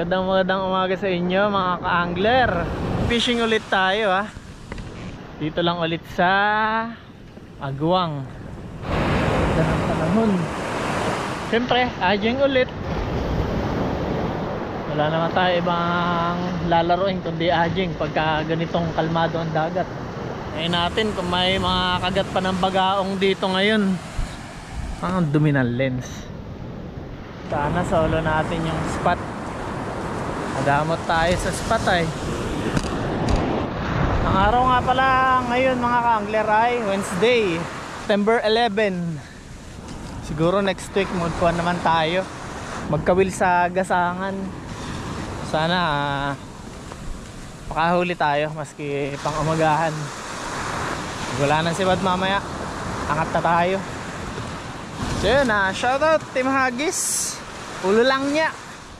Magandang umaga sa inyo mga ka-angler. Fishing ulit tayo ha. Dito lang ulit sa Agawang. Ganda ng panahon. Siyempre, ajing ulit. Wala naman tayo ibang lalaroin kundi ajing pagka ganitong kalmado ang dagat. Ngayon natin kung may mga kagat pa ng bagaong dito ngayon. Ang dumi ng lens. Sana solo natin yung spot. Madamot tayo sa spot ay. Ang araw nga pala ngayon mga ka-angler ay Wednesday, September 11. Siguro next week magkuhan naman tayo. Magkawil sa gasangan. Sana makahuli tayo maski pang umagahan. Wala nang sibad mamaya. Angat na tayo. So yun shoutout Team Haggis. Ulo lang niya.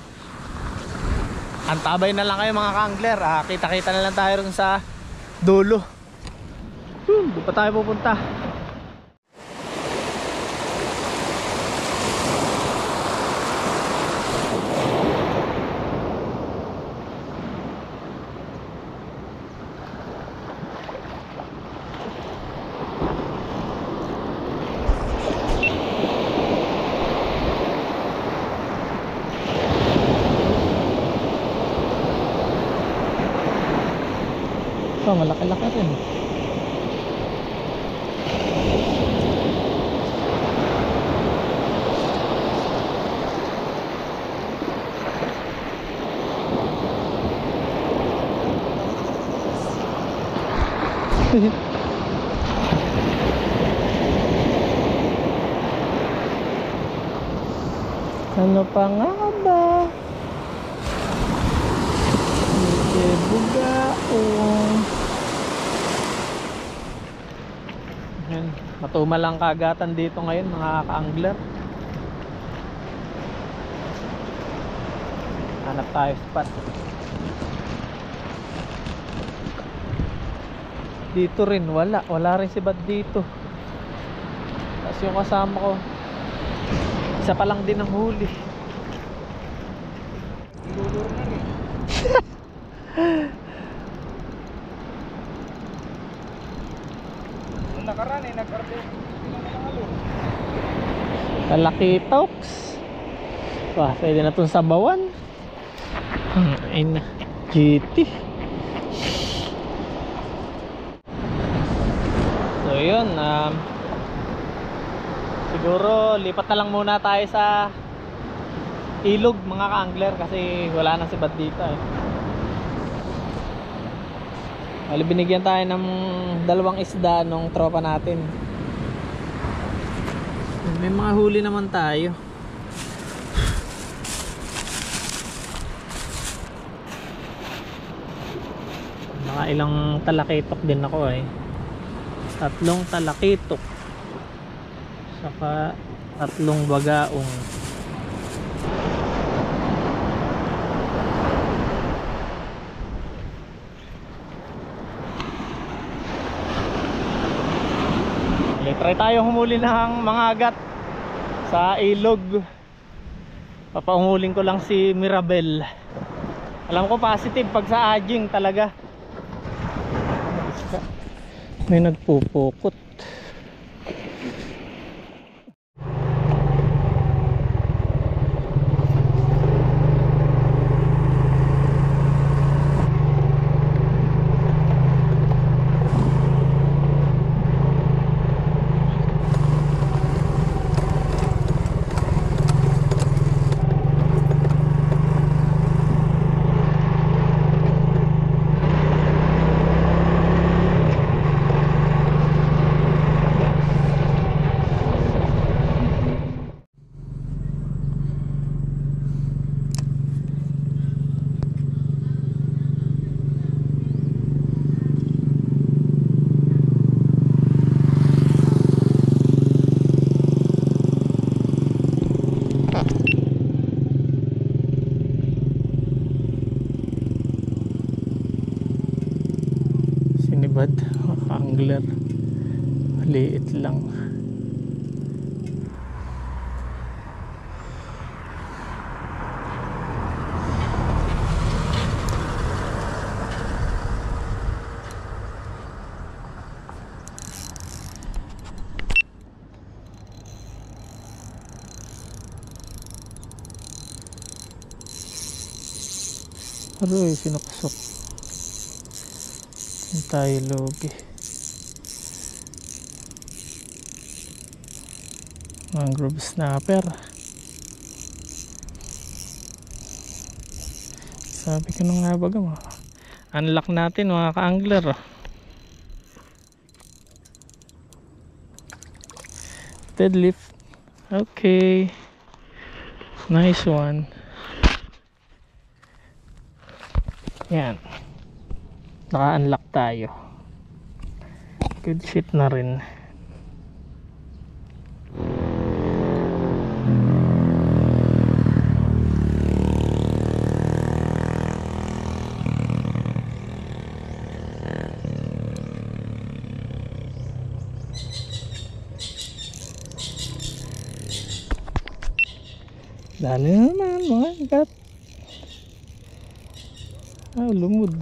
Antabay na lang kayo mga ka-angler. Kita-kita na lang tayo rin sa dulo. Doon pa tayo pupunta. Oh, malaki-laki rin. Ano pa nga ba? Bugaong. Matumalang kagatan dito ngayon mga ka-angler. Hanap tayo spot. Dito rin wala rin sibad dito. Tapos yung kasama ko isa pa lang din ang huli. Lulur na rin. Nakaraan nag-arte Kalaki talks. Wah, pwede na itong sabawan. Ay na GT. So yun siguro lipat na lang muna tayo sa ilog mga ka-angler kasi wala nang sibad dito Wala, binigyan tayo ng dalawang isda nung tropa natin. May mga huli naman tayo. Mga ilang talakitok din ako 3 talakitok. Saka 3 bagaong. Try tayo humuli ng mga agat sa ilog. Papahuling ko lang si Mirabel. Alam ko positive pag sa ajing talaga. May nagpupukot. Angler maliit lang. Aroy, sinuksok. Yung tayo logi. Mangrove snapper. Sabi ko nung nga baga mo. Unlock natin mga ka-angler. Deadlift. Okay. Nice one. Yan. Naka-unlock tayo. Good shit na rin. Dali naman mga ikat. Lumod.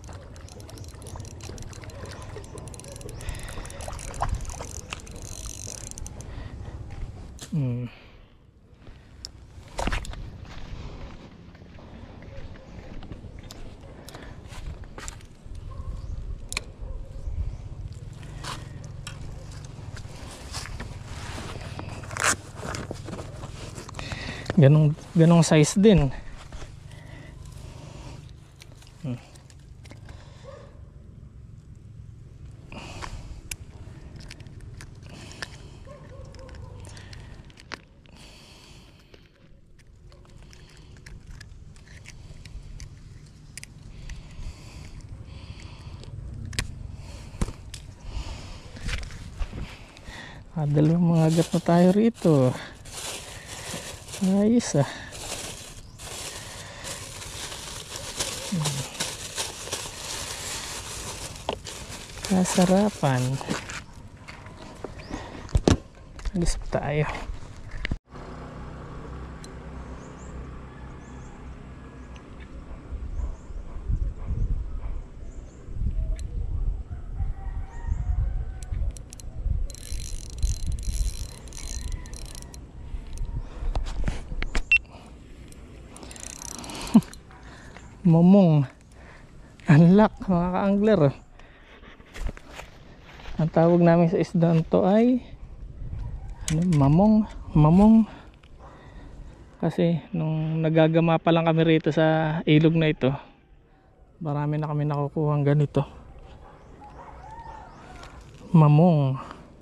Ganong size din. Dalawang mga agat na tayo rito. Ayos ah. Kasarapan. Alis pa tayo. Momong. Unlock mga ka-angler. Ang tawag namin sa isdaan to ay mamong. Kasi nung nagagama pa lang kami rito sa ilog na ito, marami na kami nakukuhang ganito. Mamong.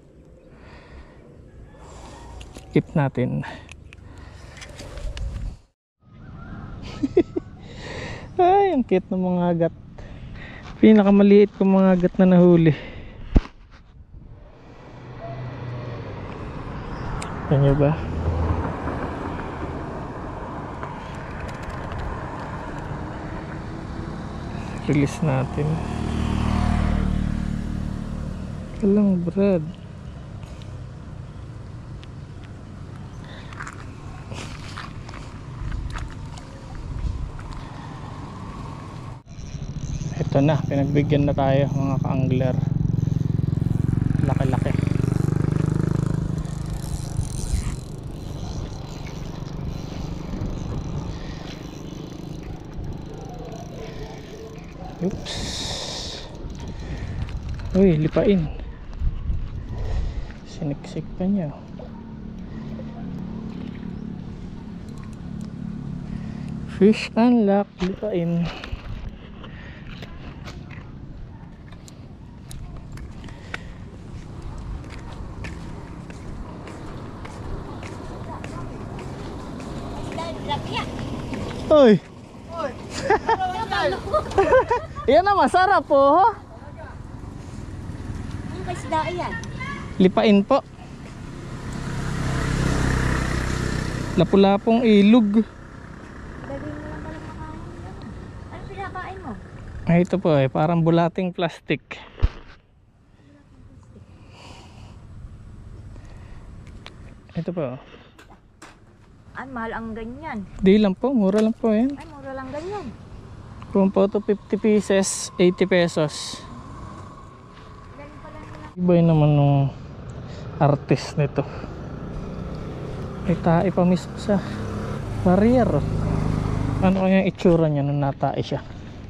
Keep natin. Ay, ang cute ng mga agat. Pinakamaliit kong mga agat na nahuli. Kanya ba? Release natin. Kalang brad. Ito na, pinagbigyan na tayo mga ka-angler. Laki-laki. Oops. Uy, lipain. Siniksik pa niya. Fish unlock, lipain. Uy. Yan na, masarap po. Ang kasda yan. Lipain po. Lapu-lapong ilog. Lagay mo lang pala makain. Ano pinakain mo? Ay, ito po parang bulating plastic. Ito po. Ay, mahal ang ganyan. Di lang po, mura lang po yan. Ay, mura lang ganyan. Kung po ito 50 pieces, 80 pesos. Galing pala nila. Iba yun naman nung artist nito. May tae pa mismo sa barrier. Ano kaya yung itsura niya nung natae siya?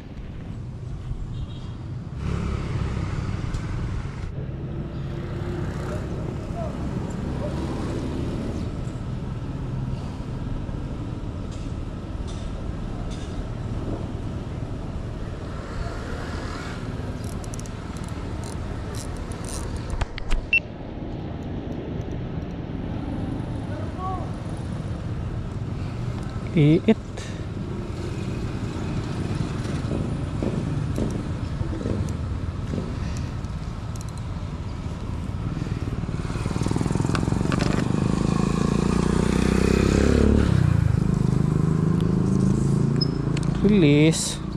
Liit. Release.